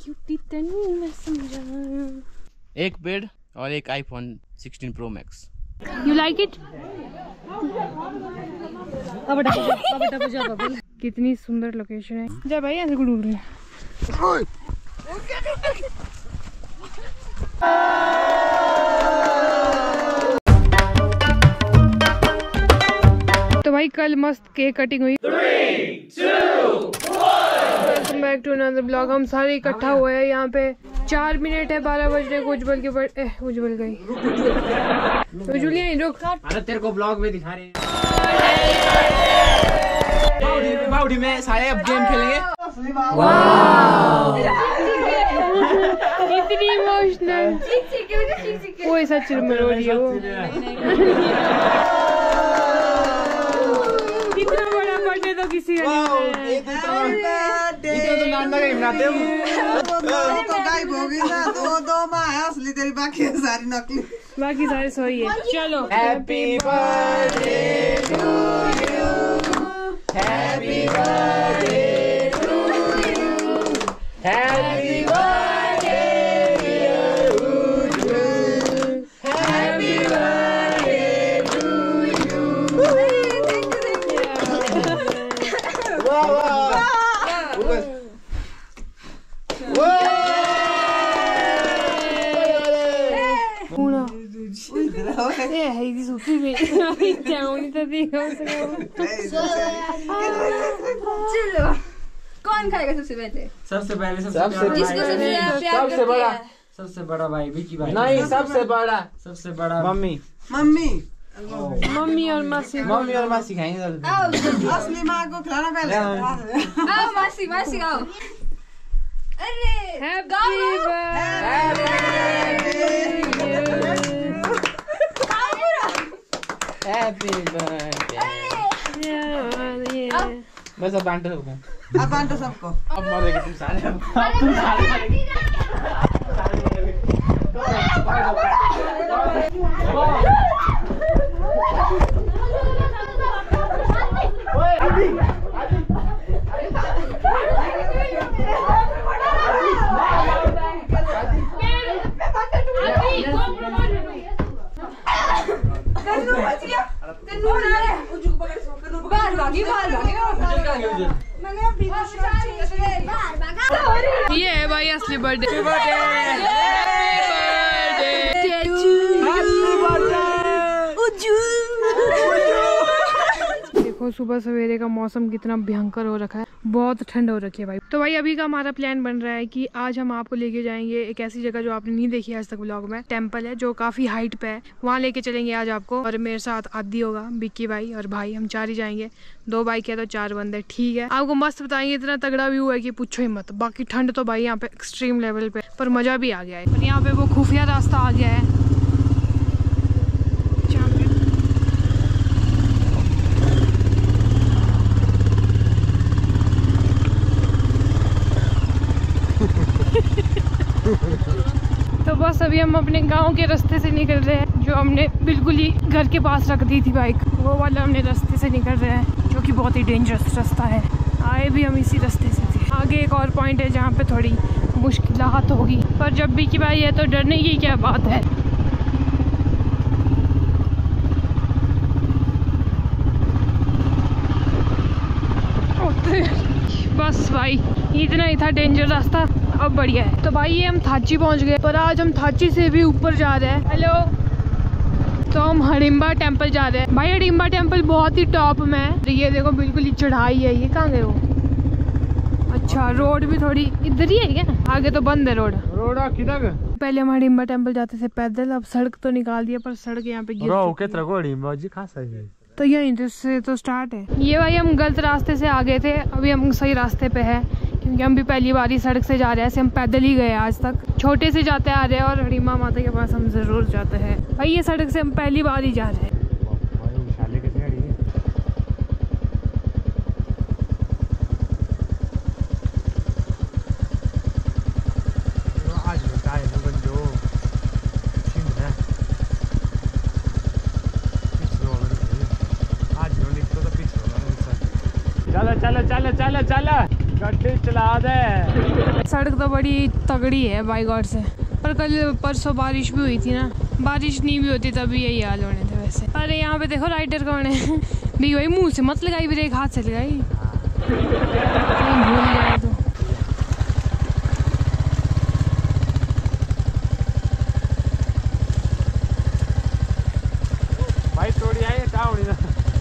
Cutie Tannu मैं समझा। एक बेड और एक iPhone 16 Pro Max। You like it? कितनी सुंदर लोकेशन है। जा भाई ऐसे को डूब रही है। तो भाई कल मस्त केक कटिंग हुई। 3, 2, 1 welcome back to another blog. हम सारे इकट्ठा हुए हैं यहाँ पे। 4 मिनट है 12 बजने को। उज्जवल के उज्जवल गई। उज्जवल यहीं रुक। अरे तेरे को ब्लॉग में दिखा रहे हैं। बाउडी में सारे अब गेम खेलेंगे। इतनी इमोशनल। वो ऐसा चिरमर हो रही है वो। इतना बड़ा बर्थडे तो किसी का नहीं है। तो नाना का मनाते हम। तो गायब हो गई ना। दो माँ है असली, तेरी बाकी सारी नकली। बाकी सारे सोई है। चलो happy birthday to you, happy birthday to you, happy birthday dear Ujjwal, happy birthday to you. वाह वाह चलो कौन खाएगा सबसे पहले? सबसे पहले सबसे बड़ा भाई विकी भाई। नहीं सबसे बड़ा मम्मी मम्मी और मासी खाएंगे। असली माँ को खिलाना पहले। आओ मासी आओ। अरे हैप्पी बर्थडे बस अब बांटो सबको। अब बांटो सबको। अब मरेंगे तुम सारे। अब तुम सारे ये है भाई असली बर्थडे। देखो सुबह सवेरे का मौसम कितना भयंकर हो रखा है। बहुत ठंड हो रखी है भाई। तो भाई अभी का हमारा प्लान बन रहा है कि आज हम आपको लेके जाएंगे एक ऐसी जगह जो आपने नहीं देखी आज तक व्लॉग में। टेम्पल है जो काफी हाइट पे है, वहाँ लेके चलेंगे आज आपको। और मेरे साथ आदि होगा, बिक्की भाई और भाई, हम 4 ही जाएंगे। 2 बाइक है तो 4 बंदे, ठीक है। आपको मस्त बताएंगे, इतना तगड़ा व्यू है कि पूछो ही मत। बाकी ठंड तो भाई यहाँ पे एक्सट्रीम लेवल पे, पर मजा भी आ गया है। और यहाँ पे वो खुफिया रास्ता आ गया है। तो बस अभी हम अपने गांव के रास्ते से निकल रहे हैं, जो हमने बिल्कुल ही घर के पास रख दी थी बाइक। वो वाला हमने रास्ते से निकल रहे हैं, जो कि बहुत ही डेंजरस रास्ता है। आए भी हम इसी रास्ते से थे। आगे एक और पॉइंट है जहाँ पे थोड़ी मुश्किलात होगी, पर जब भी कि भाई है तो डरने की क्या बात है। बस भाई इतना ही था डेंजर रास्ता, अब बढ़िया है। तो भाई ये हम थाची पहुंच गए, पर आज हम थाची से भी ऊपर जा रहे हैं। हेलो, तो हम हडिम्बा टेम्पल जा रहे हैं। भाई हडिम्बा टेम्पल बहुत ही टॉप में है। ये देखो बिल्कुल ही चढ़ाई है। ये कहाँ गए वो? अच्छा, रोड भी थोड़ी इधर ही है क्या? आगे तो बंद है रोड। किधर? पहले हम हडिम्बा टेम्पल जाते थे पैदल, अब सड़क तो निकाल दिया, पर सड़क यहाँ पे तो यहीं से तो स्टार्ट है। ये भाई हम गलत रास्ते से आ गए थे, अभी हम सही रास्ते पे है, क्योंकि हम भी पहली बार ही सड़क से जा रहे हैं। ऐसे हम पैदल ही गए आज तक, छोटे से जाते आ रहे हैं। और हडिम्बा माता के पास हम जरूर जाते हैं भाई। ये सड़क से हम पहली बार ही जा रहे हैं। चलो गड्डी चला दे। सड़क तो बड़ी तगड़ी है बाई गॉड से, पर कल परसों बारिश भी हुई थी ना, बारिश नहीं भी होती तभी यही हाल होने थे वैसे। अरे यहाँ पे देखो राइडर कौन है भी वही मुंह से मत लगाई, ब्रेक हाथ से लगाई, कहीं भूल जाए तो। भाई थोड़ी आई ना,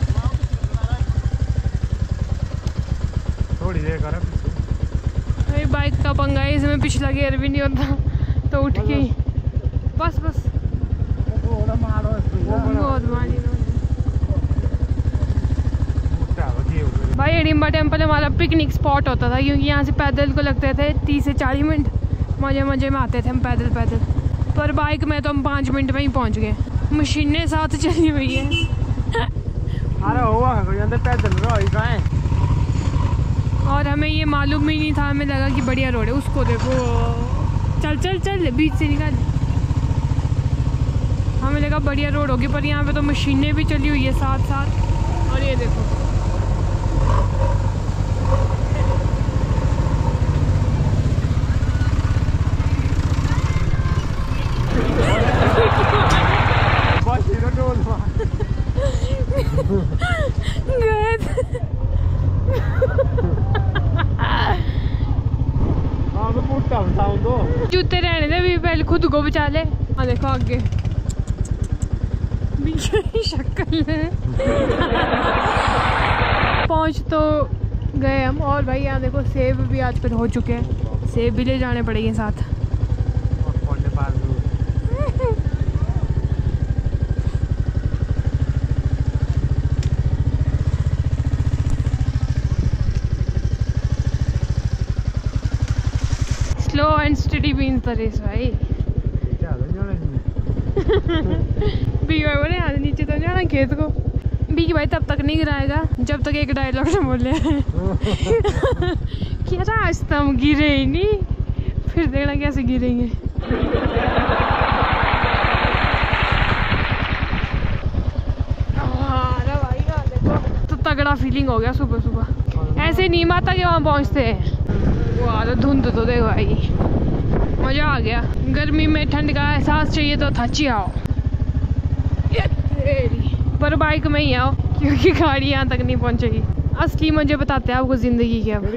थोड़ी देर कर। भाई बाइक का पंगा है, इसमें पिछला गियर भी नहीं होता तो उठ के बस बहुत मारी भाई। हिडिंबा टेम्पल हमारा पिकनिक स्पॉट होता था, क्योंकि यहाँ से पैदल को लगते थे 30 से 40 मिनट, मजे मजे में आते थे हम पैदल। पर बाइक में तो हम 5 मिनट में ही पहुँच गए, मशीनें साथ चली हुई है। अरे हुआ पैदल और हमें ये मालूम ही नहीं था, हमें लगा कि बढ़िया रोड है। उसको देखो, चल बीच से निकाल, हमें लगा बढ़िया रोड होगी, पर यहाँ पे तो मशीनें भी चली हुई है साथ। और ये देखो जूते रहने दे भी, पहले खुद को बचा ले। हाँ देखो आगे शक्ल है। पहुंच तो गए हम। और भाई यहाँ देखो सेब भी आजकल हो चुके हैं, सेब भी ले जाने पड़ेंगे साथ। Slow and steady means the race भाई। बीकी भाई बोले यहाँ नीचे तो जाना खेत को। बीकी भाई तब तक नहीं गिराएगा जब तक एक डायलॉग न बोले क्या रास्ता हम गिरे ही नहीं, फिर देखना कैसे गिरेंगे। तो तगड़ा फीलिंग हो गया सुबह सुबह, ऐसे नीम आता के वहाँ पहुँचते हैं। वाह धुंध तो देखो भाई, मजा आ गया। गर्मी में ठंड का एहसास चाहिए तो थची आओ, पर बाइक में ही आओ क्योंकि गाड़ी यहाँ तक नहीं पहुँचेगी। असली मजे बताते हैं आपको जिंदगी के। अब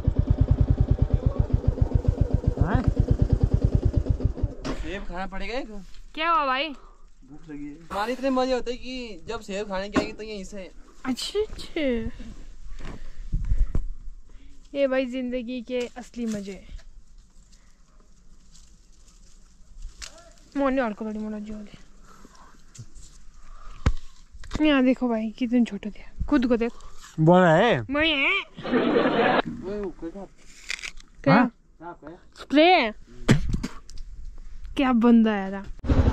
सेब खाना पड़ेगा। क्या हुआ भाई? भूख लगी है। हमारे इतने मजे होते हैं कि जब सेब खाने की आएगी तो यहीं से। अच्छा ये भाई जिंदगी के असली मजे। मोने और को थोड़ी मोड़ा जो यहाँ देखो भाई कितने छोटे थे, खुद को देख बड़ा है। क्या स्प्रे क्या बंदा है यार।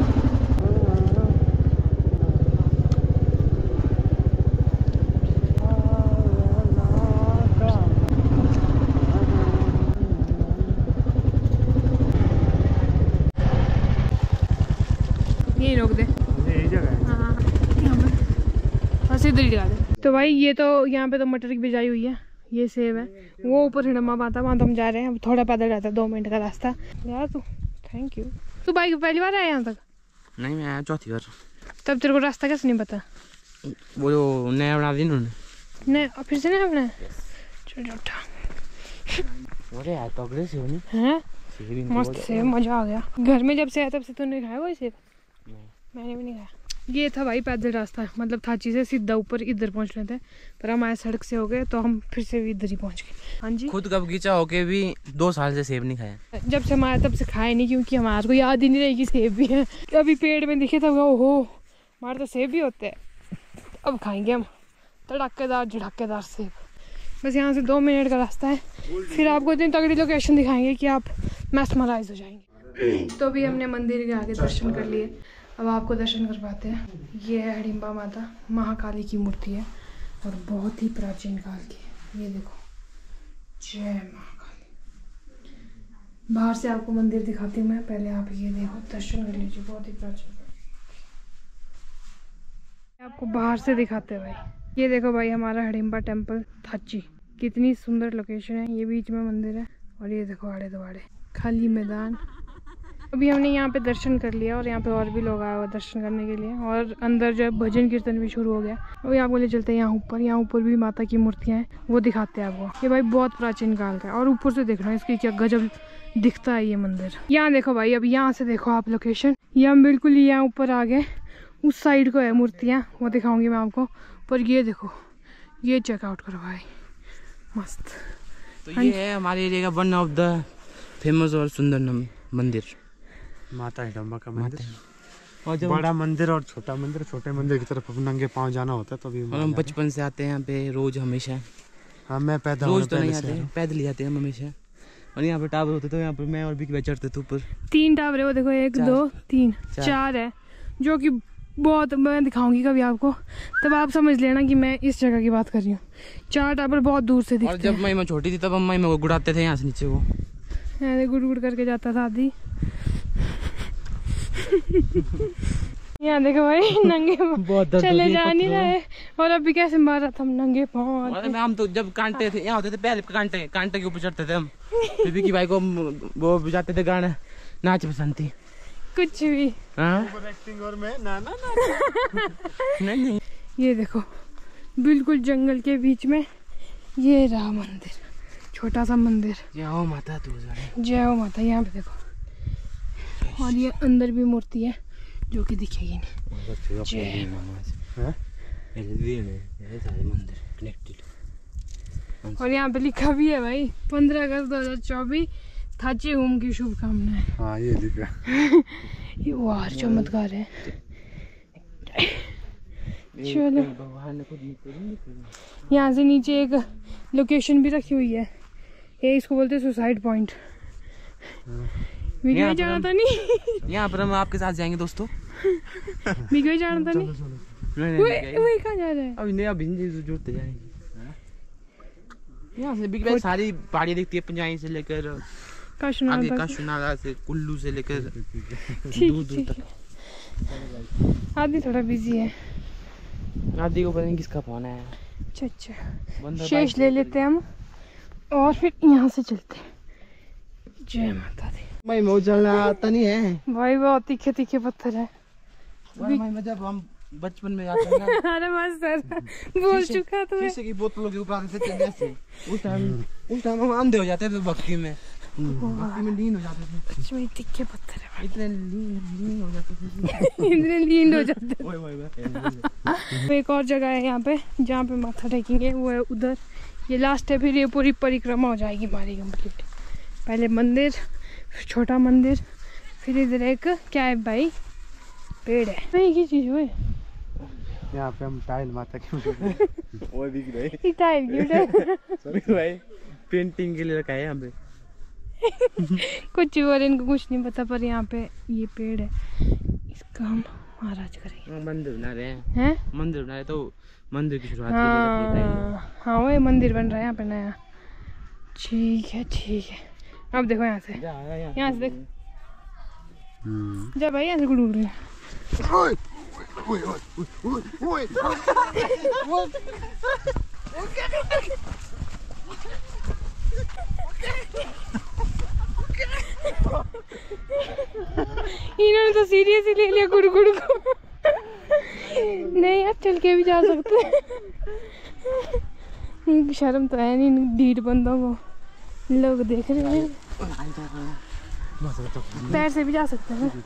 यही रोक दे, यही जगह है। हाँ यहाँ पे बस इधर ही लगा दे। तो भाई ये तो यहाँ पे तो मटर की बिजाई हुई है, ये सेब है। वो ऊपर हिडम्बा पाता, वहाँ तो हम जा रहे हैं। अब थोड़ा पैदल रहता है, 2 मिनट का रास्ता। यार तू थैंक यू। तू बाइक पहली बार आया यहाँ तक? नहीं मैं आया चौथी बार। तब तेरे को रास्ता कैसे नहीं पता? वो जो नया बना दी उन्होंने। नहीं फिर से नया बनाया? चल उठा। अरे यार तगड़े सेब नहीं हैं? मस्त सेब, मजा आ गया। घर में जब से आया तब से तूने खाया कोई सेब? मैंने भी नहीं खाया। ये था भाई पैदल रास्ता, मतलब थाची से सीधा ऊपर इधर पहुंच रहे थे, पर हम आए सड़क से हो गए तो हम फिर से इधर ही पहुंच गए। हाँ जी, खुद का बगीचा होके भी 2 साल से सेब नहीं खाया। जब से हम आए तब से खाए नहीं, क्योंकि हमारे को याद ही नहीं रहेगी सेब भी है। अभी पेड़ में दिखे तब ओहो हमारे तो सेब भी होते हैं। अब खाएंगे हम तड़ाकेदार झड़ाकेदार सेब। बस यहाँ से 2 मिनट का रास्ता है, फिर आपको इतनी तगड़ी लोकेशन दिखाएंगे कि आप मैस्मराइज हो जाएंगे। तो अभी हमने मंदिर के आगे दर्शन कर लिए, अब आपको दर्शन करवाते हैं। ये है हिडिंबा माता, महाकाली की मूर्ति है और बहुत ही प्राचीन काल की। ये देखो, जय महाकाली। बाहर से आपको मंदिर दिखाती हूँ मैं, पहले आप ये देखो दर्शन कर लीजिए। बहुत ही प्राचीन आपको बाहर से दिखाते हैं भाई। ये देखो भाई हमारा हिडिंबा टेम्पल थाची, कितनी सुंदर लोकेशन है। ये बीच में मंदिर है और ये देखो आड़े दवाड़े खाली मैदान। अभी हमने यहाँ पे दर्शन कर लिया और यहाँ पे और भी लोग आए हुए दर्शन करने के लिए और अंदर जो है भजन कीर्तन भी शुरू हो गया। अभी आपको ले चलते हैं यहाँ ऊपर भी माता की मूर्तियाँ हैं, वो दिखाते हैं आपको। ये भाई बहुत प्राचीन काल का है और ऊपर से देखना इसकी क्या गजब दिखता है ये मंदिर। यहाँ देखो भाई, अब यहाँ से देखो आप लोकेशन, ये हम बिल्कुल यहाँ ऊपर आ गए। उस साइड को है मूर्तियाँ, वो दिखाऊंगी मैं आपको। पर ये देखो, ये चेकआउट करो भाई, मस्त। तो ये है हमारे एरिया का वन ऑफ द फेमस और सुंदर मंदिर, माता हिडम्बा का मंदिर। और जब बड़ा मंदिर और छोटा मंदिर, छोटे मंदिर की तरफ नंगे पाँव जाना होता है तो अभी हम बचपन से आते हैं यहाँ पे रोज हमेशा। हाँ, मैं पैदा रोज तो नहीं आते, पैदल ही आते हैं हमेशा। और यहाँ पे टावर होते तो यहाँ पे मैं और भी चढ़ते थे ऊपर। 3 टावर है वो देखो, 1 2 3 4 है, जो कि बहुत, मैं दिखाऊंगी कभी आपको, तब आप समझ लेना कि मैं इस जगह की बात कर रही हूँ। 4 टावर बहुत दूर से दिखते हैं। और जब मैं छोटी थी तब अम्मा को गुड़ाते थे यहाँ से नीचे, वो ऐसे गुड़ गुड़ करके जाता था आदि। यहाँ देखो भाई नंगे चले जा नहीं रहे और अभी कैसे मारा था हम नंगे पाँव। हम तो जब कांटे थे यहाँ होते थे पहले, कांटे के ऊपर चढ़ते थे हम। फिर की भाई को वो बजाते थे गाना, नाच पसंद थी कुछ भी। एक्टिंग और मैं ना नहीं। ये देखो बिल्कुल जंगल के बीच में ये रहा मंदिर, छोटा सा मंदिर। जय हो माता, तू जय हो माता। यहाँ पे देखो, और ये अंदर भी मूर्ति है जो कि दिखेगी नहीं। जय और यहाँ पे लिखा भी है भाई 15 अगस्त 2024 थाचे होम की शुभकामनाएं। हाँ, ये लिखा। ये वाह चमत्कार है। चलो यहाँ से नीचे एक लोकेशन भी रखी हुई है, ये इसको बोलते हैं सुसाइड पॉइंट। वीडियो जाना था नहीं, यहाँ पर हम आपके साथ जाएंगे दोस्तों। वीडियो जाना था नहीं। वही कहाँ जा रहे हैं अभी? नहीं, अभी जुड़ते जाएंगे। यहाँ से बिग सारी पहाड़ी दिखती है, पंजाई से लेकर काशुनाला से, कुल्लू से लेकर दूर दूर तक। आदि थोड़ा बिजी है, आदि को पता नहीं किसका फोन है। अच्छा, शेष ले लेते हैं हम और फिर यहाँ से चलते हैं। जय माता दी। भाई वो चलना आता नहीं है भाई, बहुत तीखे तीखे पत्थर है। भाई जब हम बचपन में जाते हैं ना अरे बस सर बोल चुका तुम्हें। शीशे की बोतलों के ऊपर आते थे जैसे, उस टाइम हम अंधे हो जाते थे भक्ति में लीन हो जाते थे। सच में तीखे पत्थर है, इतने लीन हो जाते थे। इतने लीन हो जाते थे। एक और जगह है यहाँ पे जहाँ पे माथा टेकेंगे, वो है उधर। ये लास्ट है, फिर ये पूरी परिक्रमा हो जाएगी हमारी कंप्लीट। पहले मंदिर, छोटा मंदिर, फिर इधर एक क्या है भाई, पेड़ है। नहीं की चीज हुई यहाँ पे हम टाइल माता की वो दिख रही टाइल की भाई पेंटिंग के लिए रखा है यहाँ पे। कुछ और इनको कुछ नहीं पता, पर यहाँ पे ये पेड़ है, इसका हम महाराज करेंगे। मंदिर बना रहे हैं, मंदिर बना रहे तो मंदिर की शुरुआत। हाँ वो मंदिर बन रहा है यहाँ पे नया। ठीक है ठीक है, अब देखो यहाँ से देख जा भाई, यहाँ से गुड़ रही है। इन्होंने तो सीरियस ही ले लिया गुड़ को। नहीं यार, चल के भी जा सकते हैं। शर्म तो है नहीं ढीठ बंदों को, लोग देख रहे हैं। पैर से भी जा सकते हैं।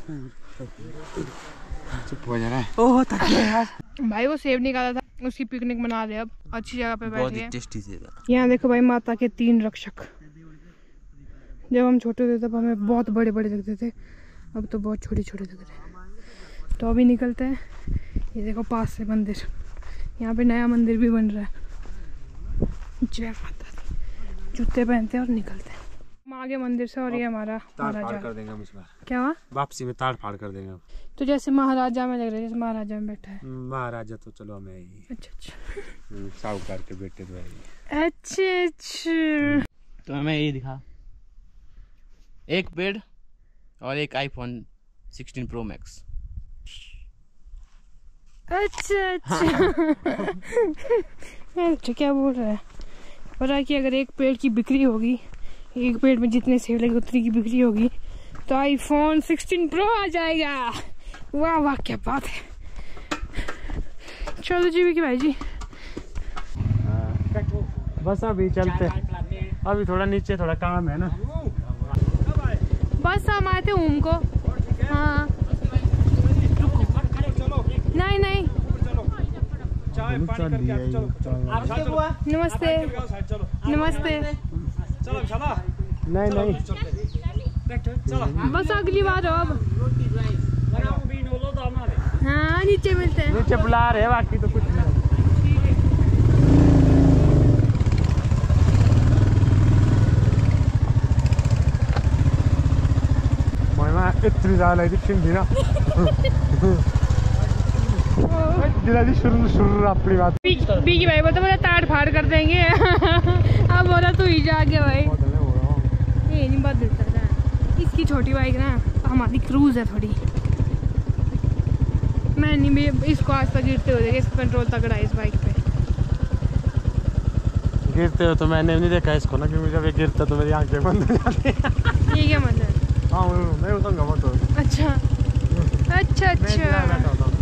चुप हो जा रहा है। ओह थक गया यार। भाई वो सेब निकाला था, उसकी पिकनिक मना रहे, अब अच्छी जगह पे बैठ गए। टेस्टी सेब है। यहाँ देखो भाई माता के 3 रक्षक। जब हम छोटे थे तब हमें बहुत बड़े बड़े लगते थे, अब तो बहुत छोटे छोटे लग रहे हैं। तो अभी निकलते हैं। ये देखो पास से मंदिर, यहाँ पे नया मंदिर भी बन रहा है। जय माता दी। जूते पहनते हैं और निकलते हैं हम आगे मंदिर से। और ये हमारा महाराजा कर देंगे हम इस बार। क्या हुआ? वापसी में ताड़ फाड़ कर देंगे। तो जैसे महाराजा में लग रहा है, जैसे महाराजा में बैठा है। महाराजा तो चलो हमें ही। अच्छा साहूकार के बेटे तो है। अच्छा तो हमें ये दिखा, एक पेड़ और एक आईफोन 16 प्रो मैक्स। अच्छा अच्छा क्या बोल रहा है? पता कि अगर एक पेड़ की बिक्री होगी, एक पेड़ में जितने सेब लगे उतनी की बिक्री होगी, तो आईफोन 16 प्रो आ जाएगा। वाह वाह क्या बात है। चलो जी विकी भाई जी, बस अभी चलते, अभी थोड़ा नीचे थोड़ा काम है ना। बस हम आए थे ऊम को। हाँ नहीं नहीं, नमस्ते नमस्ते। नहीं नहीं, बस अगली बार हो अब। हाँ नीचे मिलते हैं। नीचे बुला रहे, बाकी तो कुछ नहीं। इतनी ज्यादा थी ना शुरू अपनी बात बीकी भाई बोलते बोला ताड़ फाड़ कर देंगे। अब बोला तू ही जाके भाई, ये नहीं बदलता था। इसकी छोटी बाइक ना, हमारी क्रूज है थोड़ी। मैं नहीं भी इसको आज तक गिरते हो देगा, इसका कंट्रोल तगड़ा है इस बाइक पे। गिरते हो तो मैंने नहीं देखा इसको ना, क्योंकि जब ये गिरता तो मेरी आंखें बंद हो जाती हैं। ये क्या मतलब? हाँ मैं उतरूंगा मत हो। अच्छा अच्छा अच्छा।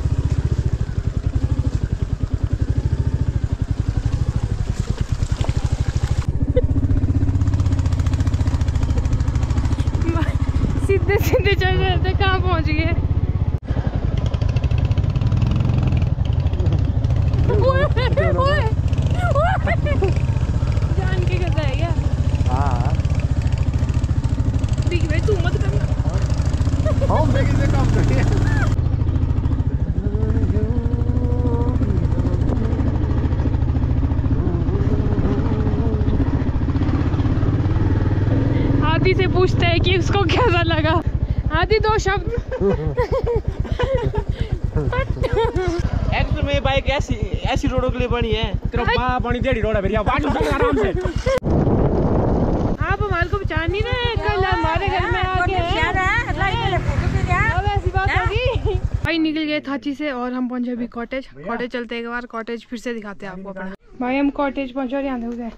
सीधे सीधे चल रहे थे, कहाँ पहुँच गए? जान के कर रहा है क्या? हाँ देखिए भाई तू मत करना। हम देखिए काम करिए। आदि से पूछते हैं कि उसको कैसा लगा। आदि दो शब्द। एक्चुअली मेरी बाइक ऐसी रोडों के लिए बनी है। तेरा बाप बनी टेढ़ी रोड है मेरी, आराम से। आप हमारे को पहचान नहीं रहे, कल हमारे घर में आके ऐसी बात होगी। भाई निकल गए थाची से और हम पहुंचे अभी कॉटेज। कॉटेज चलते एक बार, कॉटेज फिर से दिखाते हैं आपको अपना। भाई हम कॉटेज पहुंचे और यहाँ देखो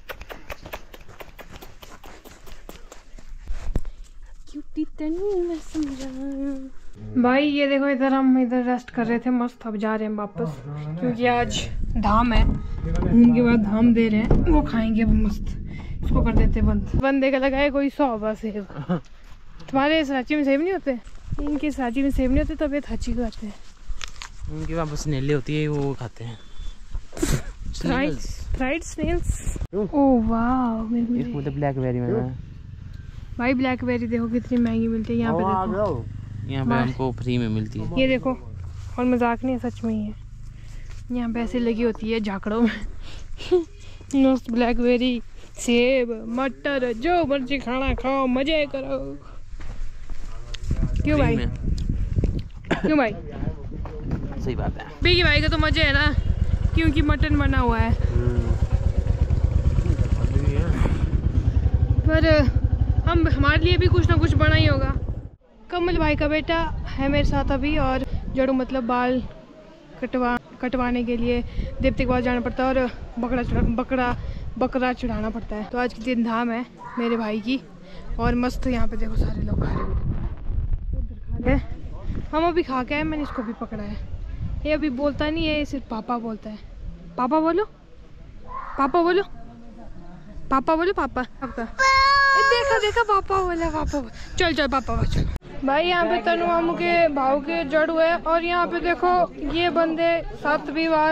भाई, ये देखो इधर हम इधर रेस्ट कर रहे थे मस्त। अब जा रहे हैं वापस, क्योंकि आज धाम है। घूम के बाद धाम दे रहे हैं, वो खाएंगे अब मस्त। इसको कर देते बंद। बंदे का लगाए कोई 100 सेब। तुम्हारे सांची में सेब नहीं होते? इनके सांची में सेब नहीं होते, तब ये थाची को खाते हैं। उनके वहाँ बस स्नेले होती है, वो खाते हैं। Fried Snell's. ओह वाह, मेरे को ब्लैकबेरी में भाई ब्लैकबेरी देखो कितनी महंगी मिलती है यहाँ पे। देखो यहाँ पे हमको फ्री में मिलती है। ये देखो, और मजाक नहीं है, सच में ही है। यहाँ पे ऐसे लगी होती है झाकड़ों में। मस्त ब्लैकबेरी, सेब, मटर, जो मर्जी खाना खाओ, मजे करो। क्यों भाई? क्यों भाई? सही बात है। बीकी भाई का तो मजे है ना, क्योंकि मटन बना हुआ है। पर हम हमारे लिए भी कुछ ना कुछ बना ही होगा। कमल भाई का बेटा है मेरे साथ अभी, और जड़ों मतलब बाल कटवाने के लिए देवते के पास जाना पड़ता है और बकरा चढ़ाना पड़ता है। तो आज के दिन धाम है मेरे भाई की, और मस्त यहाँ पे देखो सारे लोग खा रहे हैं। उधर खा रहे हैं, हम अभी खा के आए। मैंने इसको भी पकड़ा है। ये अभी बोलता नहीं है, ये सिर्फ पापा बोलता है। पापा बोलो, पापा बोलो, पापा बोलो, पापा। आपका देखा पापा बोला, पापा चल चल पापा चल। भाई यहाँ पे तनु मामू के भाव के जड़ हुए, और यहाँ पे देखो ये बंदे 7वीं बार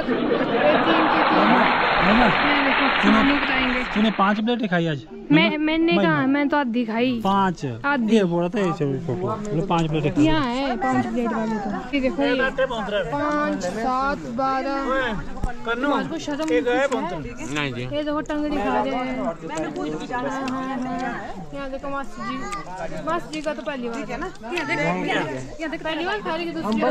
तूने 5 प्लेटें खाई आज? मैंने कहा, मैं तो आधी खाई। 5 आधी बोला था 5 प्लेटें यहाँ है 5 प्लेट वाले। तो ये देखो ये 5, 7, 12 को शर्म नहीं जी। ये देखो टंगड़ी खा रहे हैं। यहाँ देखो मासी जी का तो पहली बार है ना। पहली बार खा रही,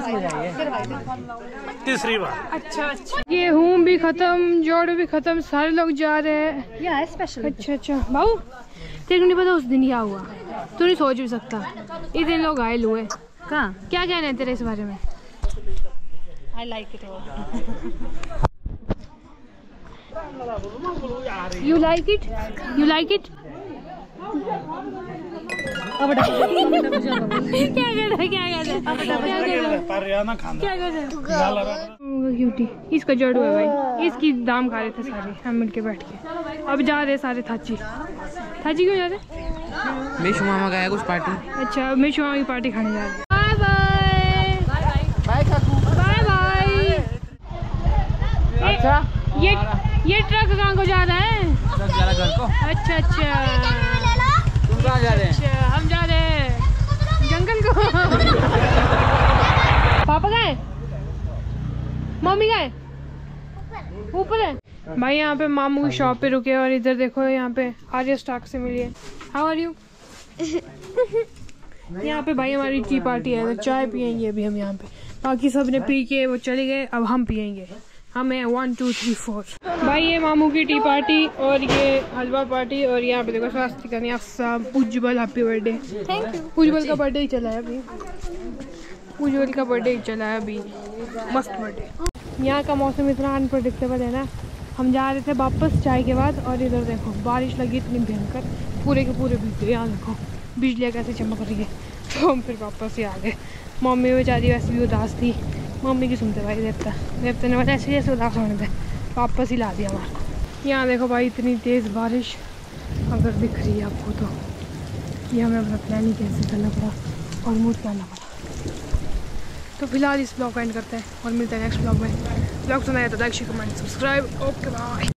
तीसरी बार। अच्छा अच्छा। गेहूँ भी खत्म, जोड़ भी खत्म, सारे लोग जा रहे हैं। स्पेशल। अच्छा भाऊ, तेरे को नहीं पता उस दिन क्या हुआ? तू नहीं सोच भी सकता, इस दिन लोग घायल हुए। कहाँ? क्या कहना है तेरे इस बारे में? I like it all. You like it? You like it? Cutie इसका जड़ू है भाई, इसकी दाम खा रहे थे सारे हम मिलके बैठ के। अब जा रहे सारे थाची। थाची क्यों जा रहे? मेशू मामा का है कुछ पार्टी। अच्छा मेशू मामा की पार्टी खाने जा रहे। Bye bye bye bye. अच्छा ये ट्रक कहाँ को जा रहा है? घर को। अच्छा अच्छा तुम कहाँ जा रहे हैं? अच्छा हम जा रहे हैं जंगल को। पापा कहाँ है? मम्मी कहाँ है? ऊपर है भाई। यहाँ पे मामू की शॉप पे रुके और इधर देखो यहाँ पे आर्य स्टॉक से मिली है। How are you? यहाँ पे भाई हमारी टी पार्टी है तो चाय पियेंगे अभी हम यहाँ पे। बाकी सब ने पी के वो चले गए, अब हम पियेंगे। हमें 1 2 3 4 भाई ये मामू की टी पार्टी और ये हलवा पार्टी। और यहाँ पे देखो स्वास्थ्य का सब Ujjwal happy birthday. Thank you. Ujjwal का बर्थडे ही चला है अभी। उज्जवल का बर्थडे ही चला है अभी। मस्त बर्थडे। यहाँ का मौसम इतना अनप्रडिक्टेबल है ना। हम जा रहे थे वापस चाय के बाद और इधर देखो बारिश लगी इतनी भयंकर, पूरे के पूरे भीगे। यहाँ देखो बिजलियाँ कैसे चमक रही है। तो हम फिर वापस ही आ गए। मम्मी बेचारी वैसे भी उदास थी। मम्मी की सुनते भाई देवता ने ऐसे जैसे उदास होने थे, वापस ही ला दिया हमारे को। यहाँ देखो भाई इतनी तेज़ बारिश अगर दिख रही है आपको तो ये हमें अपना प्लान ही कैसे करना पड़ा और मूड करना पड़ा। तो फिलहाल इस ब्लॉग को एंड करते हैं और मिलते हैं नेक्स्ट ब्लॉग में। ब्लॉग सुनाया तो like share comment subscribe. Okay bye.